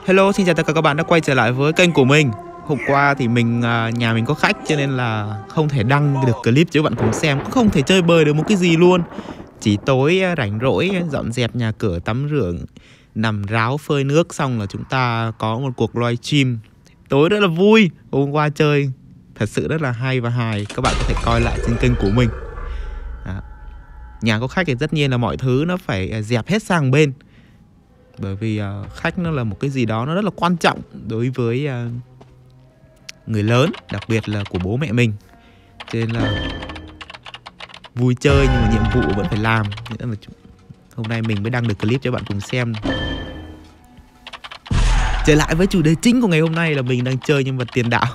Hello, xin chào tất cả các bạn đã quay trở lại với kênh của mình. Hôm qua thì nhà mình có khách cho nên là không thể đăng được clip cho các bạn cùng xem, cũng không thể chơi bời được một cái gì luôn. Chỉ tối rảnh rỗi dọn dẹp nhà cửa, tắm rửa, nằm ráo phơi nước xong là chúng ta có một cuộc live stream tối rất là vui. Hôm qua chơi thật sự rất là hay và hài, các bạn có thể coi lại trên kênh của mình. Nhà có khách thì tất nhiên là mọi thứ nó phải dẹp hết sang bên, bởi vì khách nó là một cái gì đó nó rất là quan trọng đối với người lớn, đặc biệt là của bố mẹ mình. Cho nên là vui chơi nhưng mà nhiệm vụ vẫn phải làm. Nghĩa là hôm nay mình mới đăng được clip cho bạn cùng xem. Trở lại với chủ đề chính của ngày hôm nay là mình đang chơi nhân vật tiền đạo.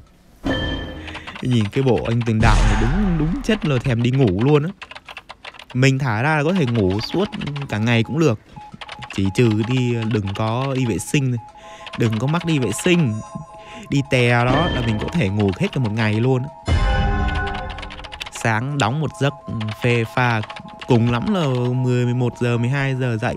Nhìn cái bộ anh tiền đạo này đúng chất là thèm đi ngủ luôn á. Mình thả ra là có thể ngủ suốt cả ngày cũng được, chỉ trừ đừng có đi vệ sinh, đừng có mắc đi vệ sinh, đi tè đó là mình có thể ngủ hết cả một ngày luôn. Sáng đóng một giấc phê pha, cùng lắm là 10, 11 giờ, 12 giờ dậy.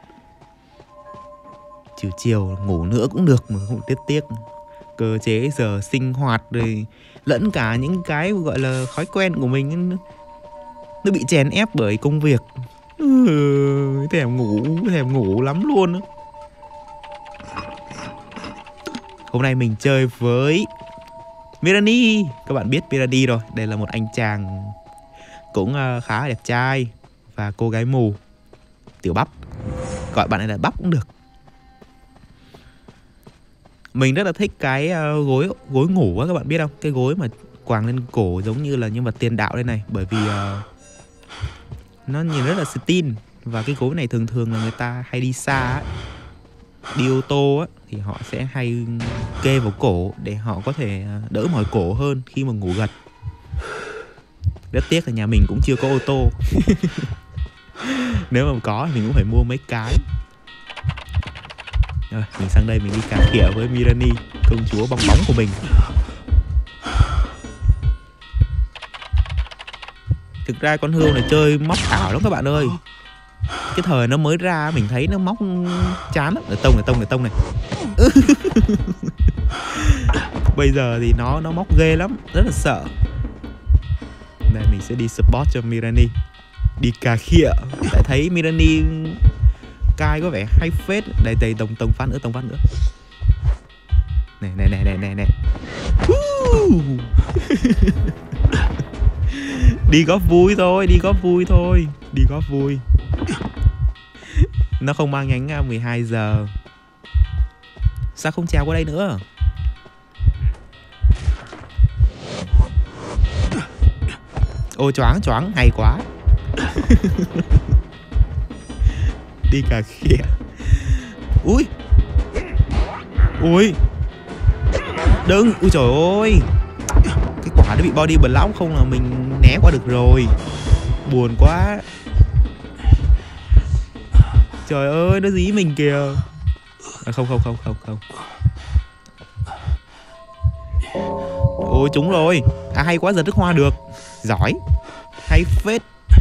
Chiều ngủ nữa cũng được mà không tiếc. Cơ chế giờ sinh hoạt rồi lẫn cả những cái gọi là thói quen của mình nó bị chèn ép bởi công việc. Thèm ngủ lắm luôn. Hôm nay mình chơi với Mirani. Các bạn biết Mirani rồi. Đây là một anh chàng cũng khá là đẹp trai và cô gái mù, Tiểu Bắp. Gọi bạn này là Bắp cũng được. Mình rất là thích cái gối ngủ á, các bạn biết không? Cái gối mà quàng lên cổ giống như là nhân vật tiền đạo đây này. Bởi vì nó nhìn rất là stin. Và cái gối này thường là người ta hay đi xa á, đi ô tô á, thì họ sẽ hay kê vào cổ để họ có thể đỡ mỏi cổ hơn khi mà ngủ gật. Rất tiếc là nhà mình cũng chưa có ô tô. Nếu mà có thì mình cũng phải mua mấy cái. Rồi, mình sang đây mình đi cà khịa với Mirani, công chúa bong bóng của mình. Thực ra con hươu này chơi móc ảo lắm các bạn ơi. Cái thời nó mới ra mình thấy nó móc chán lắm. Để tông này. Bây giờ thì nó móc ghê lắm, rất là sợ. Đây mình sẽ đi support cho Mirani, đi cà khịa. Tại thấy Mirani cai có vẻ hay phết. Đây tông phát nữa. Này. Đi góp vui thôi. Nó không mang nhánh 12 giờ. Sao không trèo qua đây nữa? Ôi choáng, hay quá. Đi cà khịa. Ui. Đừng. Ui trời ơi. Cái quả nó bị body block, không là mình né qua được rồi. Buồn quá. Trời ơi, nó dí mình kìa. Không. Ôi trúng rồi. Hay quá, giật nước hoa được. Giỏi. Hay phết.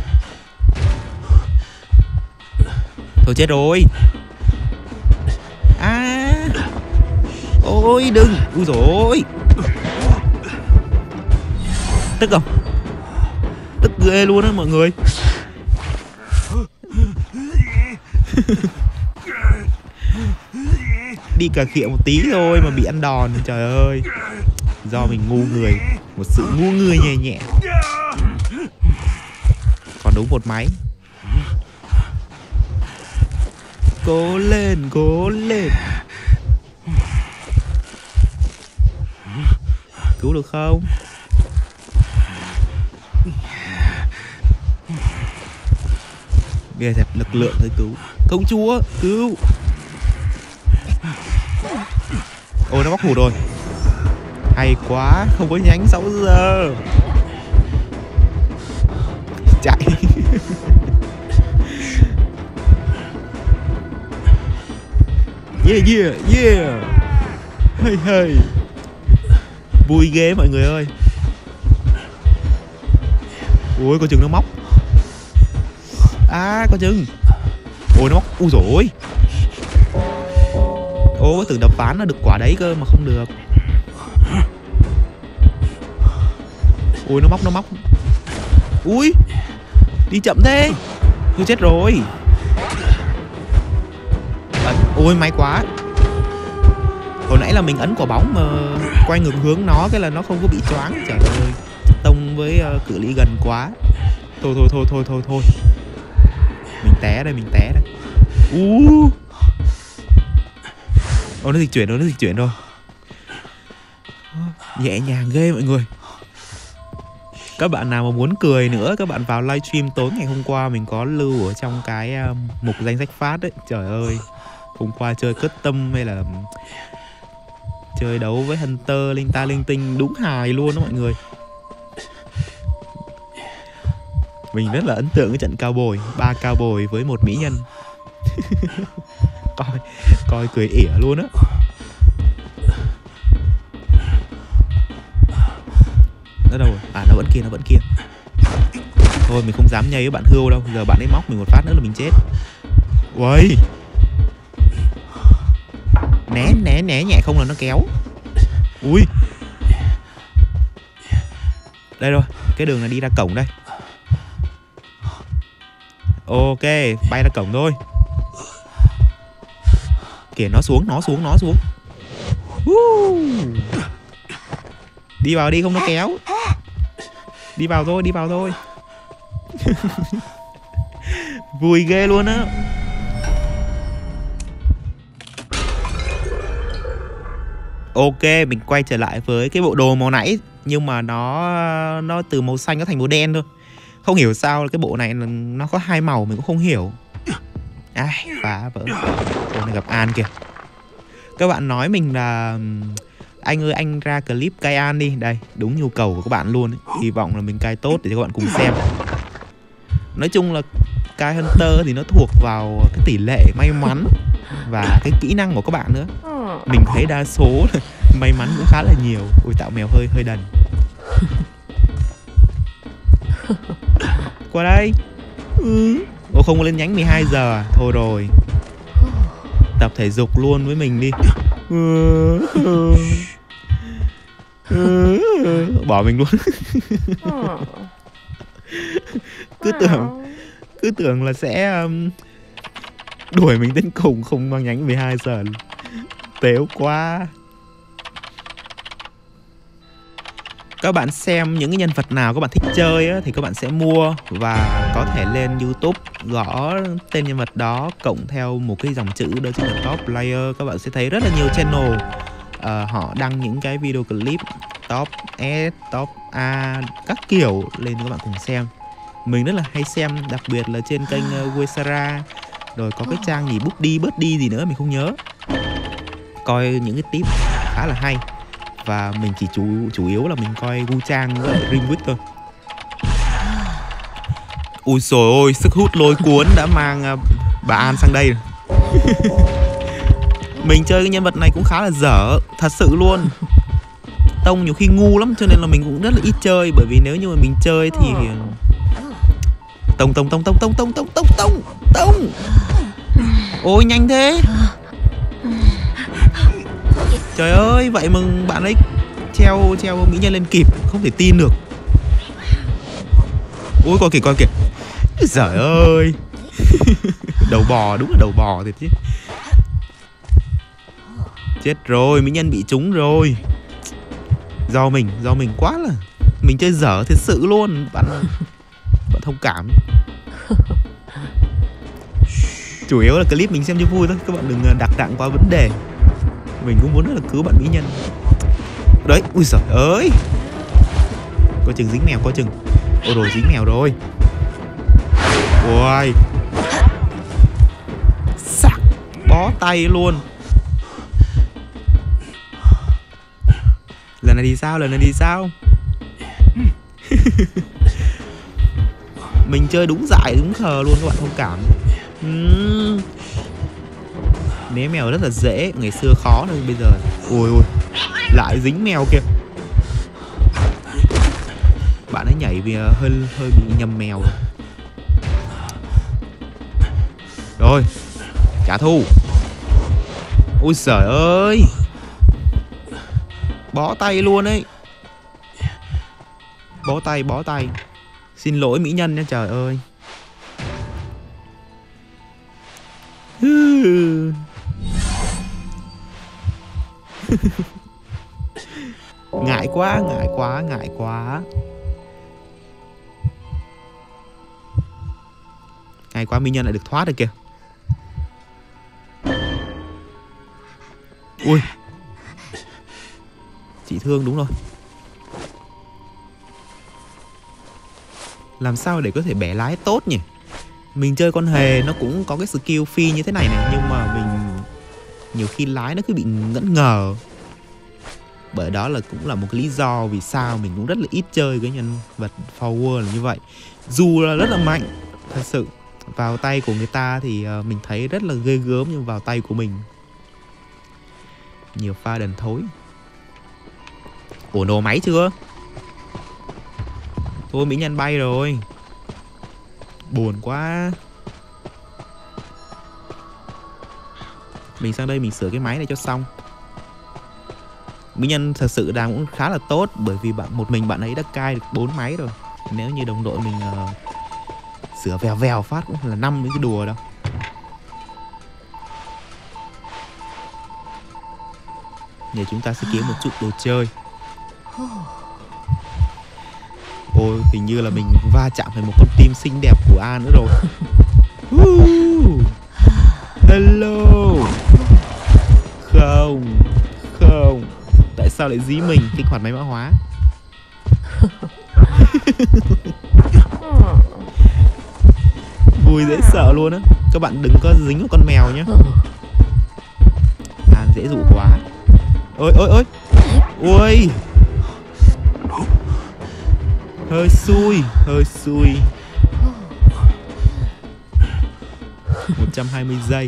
Thôi chết rồi. Ôi đừng. Ui dồi ôi. Tức không? Tức ghê luôn á mọi người. Đi cà khịa một tí thôi mà bị ăn đòn. Trời ơi. Do mình ngu người. Một sự ngu người nhẹ. Còn đúng một máy. Cố lên. Cứu được không? Ghê thật, lực lượng thôi cứu. Công chúa, cứu. Ôi nó móc hụt rồi. Hay quá, không có nhánh 6 giờ. Chạy. Yeah. Hey. Vui ghê mọi người ơi. Ôi con chừng nó móc. Con chừng. Ôi nó móc. Ui dồi ôi. Ô, tưởng đập phán nó được quả đấy cơ mà không được. Ui, nó móc. Ui, đi chậm thế. Tôi chết rồi. Ôi, may quá. Hồi nãy là mình ấn quả bóng mà quay ngược hướng nó, cái là nó không có bị choáng. Trời ơi, tông với cự ly gần quá. Thôi. Mình té đây. Nó dịch chuyển rồi. Nhẹ nhàng ghê mọi người. Các bạn nào mà muốn cười nữa, các bạn vào livestream tối ngày hôm qua mình có lưu ở trong cái mục danh sách phát đấy. Trời ơi, hôm qua chơi custom hay là chơi đấu với Hunter linh tinh đúng hài luôn đó mọi người. Mình rất là ấn tượng cái trận cao bồi, 3 cao bồi với 1 mỹ nhân. coi cười ỉa luôn á. Nó đâu rồi? À, nó vẫn kia. Thôi mình không dám nhây với bạn Hươu đâu. Giờ bạn ấy móc mình một phát nữa là mình chết. Uầy, né nhẹ không là nó kéo. Ui, đây rồi, cái đường này đi ra cổng đây. Ok, bay ra cổng thôi. Kìa, nó xuống. Đi vào đi, không nó kéo. Đi vào thôi. Vui ghê luôn á. Ok, mình quay trở lại với cái bộ đồ màu nãy, nhưng mà nó từ màu xanh nó thành màu đen thôi. Không hiểu sao cái bộ này nó có 2 màu mình cũng không hiểu. Ai, phá vỡ. Bộ này gặp An kìa. Các bạn nói mình là anh ơi anh ra clip cai An đi. Đây, đúng nhu cầu của các bạn luôn ấy. Hy vọng là mình cai tốt để cho các bạn cùng xem. Nói chung là cai Hunter thì nó thuộc vào cái tỷ lệ may mắn và cái kỹ năng của các bạn nữa. Mình thấy đa số là may mắn cũng khá là nhiều. Ui, tạo mèo hơi đần. Qua đây. Ồ, không có lên nhánh 12 giờ à? Thôi rồi, tập thể dục luôn với mình đi. Bỏ mình luôn. Cứ tưởng là sẽ đuổi mình đến cùng, không mang nhánh 12 giờ. Tếu quá. Các bạn xem những cái nhân vật nào các bạn thích chơi á, thì các bạn sẽ mua và có thể lên YouTube gõ tên nhân vật đó cộng theo một cái dòng chữ đó chính là top player. Các bạn sẽ thấy rất là nhiều channel họ đăng những cái video clip top S, top A các kiểu lên cho các bạn cùng xem. Mình rất là hay xem, đặc biệt là trên kênh Wesara. Rồi có cái trang gì bớt đi gì nữa mình không nhớ. Coi những cái tip khá là hay. Và mình chỉ chủ yếu là mình coi Gu Trang với Rimwick thôi. Ui trời ơi, sức hút lôi cuốn đã mang bà An sang đây. Mình chơi cái nhân vật này cũng khá là dở, thật sự luôn. Tông nhiều khi ngu lắm cho nên là mình cũng rất là ít chơi. Bởi vì nếu như mà mình chơi thì tông. Ôi nhanh thế. Trời ơi, vậy mà bạn ấy treo mỹ nhân lên kịp, không thể tin được. Ôi coi kìa. Giời ơi. Đầu bò, đúng là đầu bò thiệt chứ. Chết rồi, mỹ nhân bị trúng rồi. Do mình quá là mình chơi dở thật sự luôn. Bạn thông cảm. Chủ yếu là clip mình xem cho vui thôi, các bạn đừng đặt nặng quá vấn đề. Mình cũng muốn là cứu bạn mỹ nhân. Đấy, ui giời ơi. Coi chừng dính mèo, coi chừng. Ôi rồi, dính mèo rồi. Ôi. Sạc. Bó tay luôn. Lần này thì sao? Mình chơi đúng dại, đúng khờ luôn, các bạn thông cảm. Né mèo rất là dễ, ngày xưa khó thôi bây giờ. Ôi, lại dính mèo kìa. Bạn ấy nhảy vì hơi bị nhầm mèo rồi. Rồi, trả thù. Ôi giời ơi, bó tay luôn ấy. Bó tay. Xin lỗi mỹ nhân nha, trời ơi. Ngại quá. Ngại quá, mỹ nhân lại được thoát được kìa. Ui, chị thương đúng rồi. Làm sao để có thể bẻ lái tốt nhỉ? Mình chơi con hề nó cũng có cái skill phi như thế này này, nhưng mà mình nhiều khi lái nó cứ bị ngẫn ngờ. Bởi đó là cũng là một cái lý do vì sao mình cũng rất là ít chơi cái nhân vật Forward là như vậy. Dù là rất là mạnh, thật sự vào tay của người ta thì mình thấy rất là ghê gớm, nhưng vào tay của mình nhiều pha đần thối. Ủa, nổ máy chưa? Thôi mỹ nhân bay rồi. Buồn quá. Mình sang đây mình sửa cái máy này cho xong. Mỹ nhân thật sự đang cũng khá là tốt, bởi vì một mình bạn ấy đã cai được 4 máy rồi. Nếu như đồng đội mình sửa vèo phát cũng là 5 cái đùa đâu. Giờ chúng ta sẽ kiếm một chút đồ chơi. Ôi, hình như là mình va chạm với một con tim xinh đẹp của An nữa rồi. Hello. Không. Tại sao lại dí mình kích hoạt máy mã hóa? Vui dễ sợ luôn á. Các bạn đừng có dính vào con mèo nhé. An dễ dụ quá. Ôi. Ui, hơi xui. 120 giây.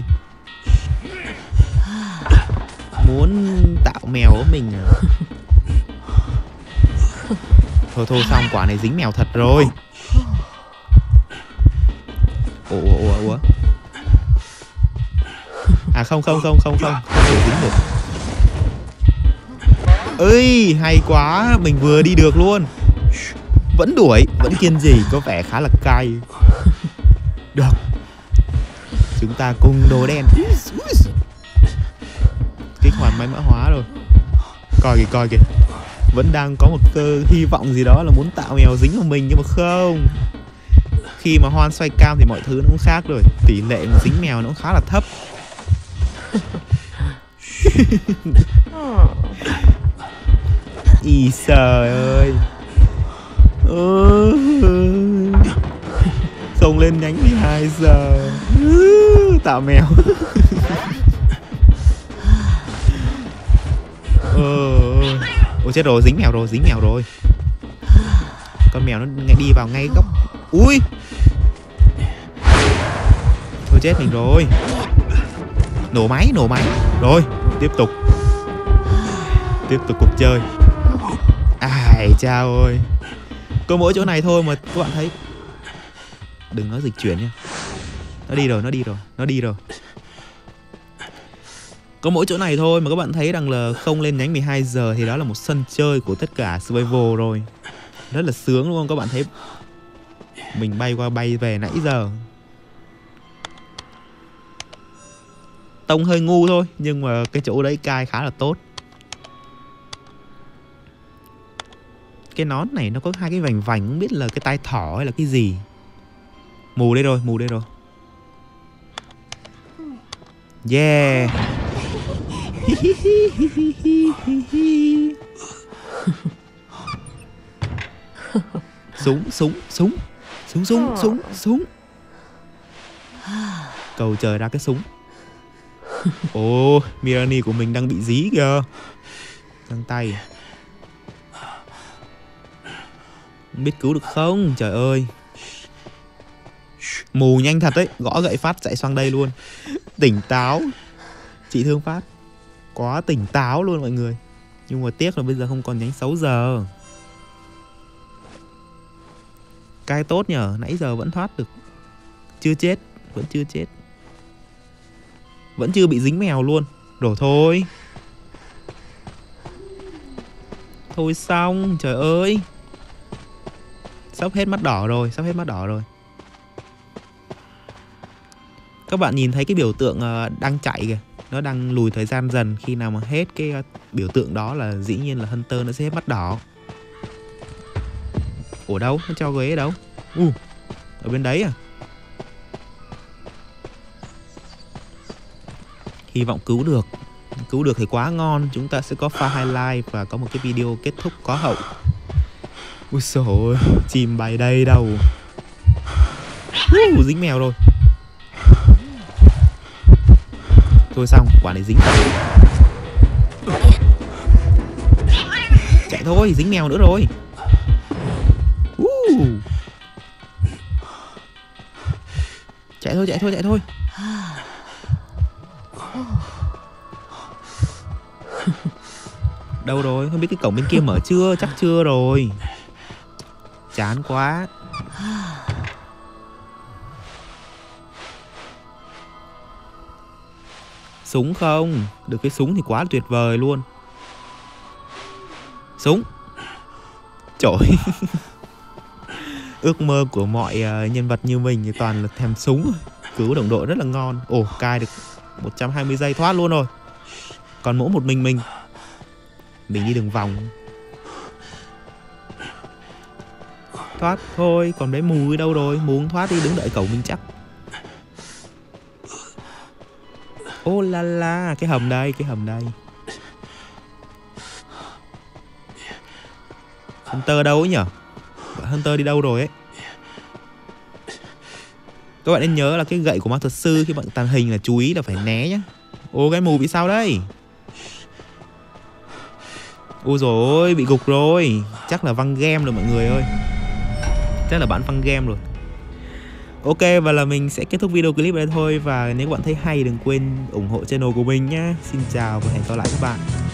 Muốn tạo mèo của mình à? Thôi xong, quả này dính mèo thật rồi. Ủa. À không dính được. Ơi, hay quá, mình vừa đi được luôn. Vẫn đuổi, vẫn kiên trì, có vẻ khá là cay. Được, chúng ta cùng đồ đen. Kích hoạt máy mã hóa rồi. Coi kìa. Vẫn đang có một cơ hy vọng gì đó là muốn tạo mèo dính vào mình, nhưng mà không. Khi mà Hoan xoay cam thì mọi thứ nó cũng khác rồi. Tỷ lệ mà dính mèo nó cũng khá là thấp. Ý trời ơi. Không lên nhánh 12 giờ. Tạo mèo. Ôi chết rồi, dính mèo rồi. Con mèo nó đi vào ngay góc. Ui, thôi chết mình rồi. Nổ máy. Rồi, tiếp tục cuộc chơi. Ai chao ơi. Có mỗi chỗ này thôi mà các bạn thấy. Đừng nói dịch chuyển nha. Nó đi rồi. Có mỗi chỗ này thôi mà các bạn thấy rằng là không lên nhánh 12 giờ thì đó là một sân chơi của tất cả survival rồi. Rất là sướng đúng không? Các bạn thấy mình bay qua bay về nãy giờ. Tông hơi ngu thôi, nhưng mà cái chỗ đấy cai khá là tốt. Cái nón này nó có hai cái vành không biết là cái tai thỏ hay là cái gì. Mù đây rồi. Yeah. Súng. Cầu trời ra cái súng. Ồ, Mirani của mình đang bị dí kìa. Găng tay. Biết cứu được không? Trời ơi. Mù nhanh thật đấy. Gõ gậy phát chạy sang đây luôn. Tỉnh táo. Chị thương phát. Quá tỉnh táo luôn mọi người. Nhưng mà tiếc là bây giờ không còn nhánh 6 giờ. Cai tốt nhờ. Nãy giờ vẫn thoát được. Chưa chết. Vẫn chưa bị dính mèo luôn. Đổ thôi. Thôi xong, trời ơi. Sắp hết mắt đỏ rồi, sắp hết mắt đỏ rồi. Các bạn nhìn thấy cái biểu tượng đang chạy kìa. Nó đang lùi thời gian dần. Khi nào mà hết cái biểu tượng đó là dĩ nhiên là Hunter nó sẽ hết mắt đỏ. Ủa đâu? Nó cho ghế ở đâu? Ở bên đấy à? Hy vọng cứu được. Cứu được thì quá ngon. Chúng ta sẽ có pha highlight và có một cái video kết thúc có hậu. Ui xồi ơi, chim bay đây đâu. Dính mèo rồi. Thôi xong, quả này dính. Chạy thôi, dính mèo nữa rồi. Chạy thôi, chạy thôi, chạy thôi. Đâu rồi? Không biết cái cổng bên kia mở chưa? Chắc chưa rồi. Chán quá. Súng không? Được cái súng thì quá tuyệt vời luôn. Súng. Trời. Ước mơ của mọi nhân vật như mình thì toàn là thèm súng. Cứu đồng đội rất là ngon. Ồ, cai được 120 giây thoát luôn rồi. Còn mỗi một mình đi đường vòng. Thoát thôi, còn bé mù đâu rồi? Mù không thoát đi, đứng đợi cậu mình chắc. Ô la la, cái hầm đây, cái hầm đây. Hunter đâu ấy nhở? Hunter đi đâu rồi ấy? Các bạn nên nhớ là cái gậy của ma thuật sư khi bạn tàng hình là chú ý là phải né nhá. Ô, cái mù bị sao đây? Ôi dồi ôi, bị gục rồi. Chắc là văng game rồi mọi người ơi. Chắc là bạn văng game rồi. Ok, và là mình sẽ kết thúc video clip ở đây thôi. Và nếu các bạn thấy hay đừng quên ủng hộ channel của mình nhé. Xin chào và hẹn gặp lại các bạn.